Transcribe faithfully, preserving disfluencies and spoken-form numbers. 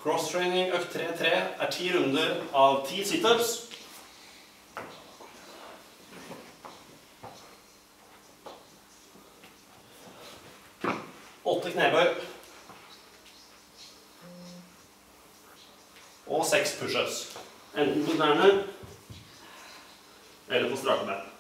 Cross-training økt tre tre er ti runder av ti sit-ups. åtte knebøy. Og seks push-ups. Enten på knærne eller på strake ben.